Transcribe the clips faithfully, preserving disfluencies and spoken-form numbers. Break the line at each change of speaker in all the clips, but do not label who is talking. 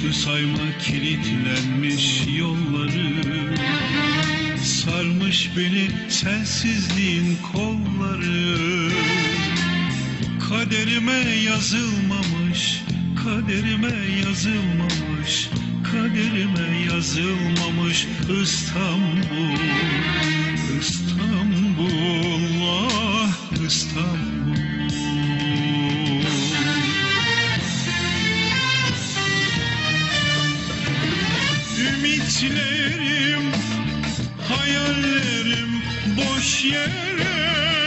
sayma kilitlenmiş yolları, sarmış beni sensizliğin kolları. Kaderime yazılmamış, kaderime yazılmamış, kaderime yazılmamış İstanbul, İstanbul, ah İstanbul. Ümitlerim, hayallerim boş yere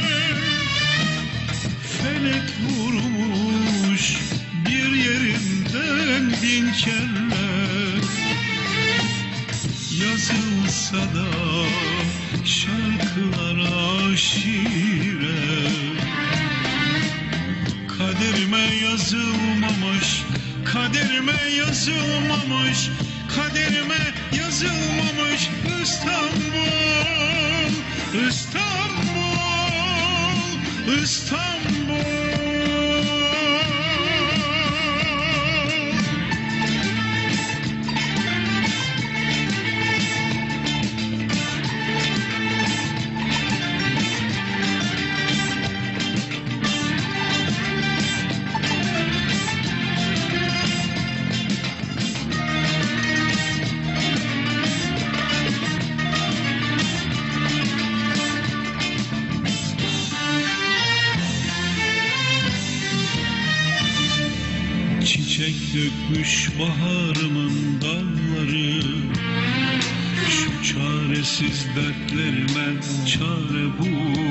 felek vurmuş bir yerimden bin kere. Yazılsa da şarkılara şiire, kaderime yazılmamış, kaderime yazılmamış, kaderime yazılmamış İstanbul, İstanbul, İstanbul. Çiçek dökmüş baharımın dalları, şu çaresiz dertlerime çare bu.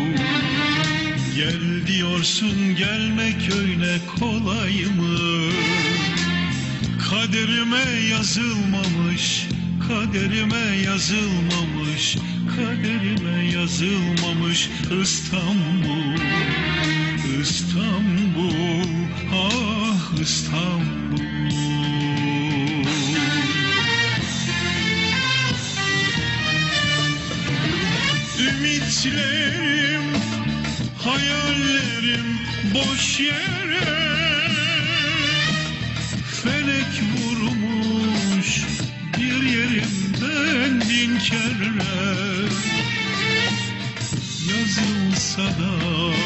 Gel diyorsun, gelmek öyle kolay mı? Kaderime yazılmamış, kaderime yazılmamış, kaderime yazılmamış İstanbul, İstanbul, ah İstanbul. Ümitlerim, hayallerim boş yere felek vurmuş bir yerimden bin kere. Yazılsa da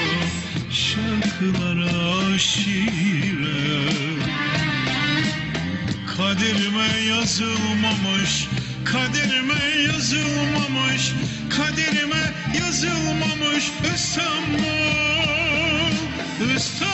şarkılara şiire, kaderime yazılmamış, kaderime yazılmamış, kaderime yazılmamış İstanbul, İstanbul.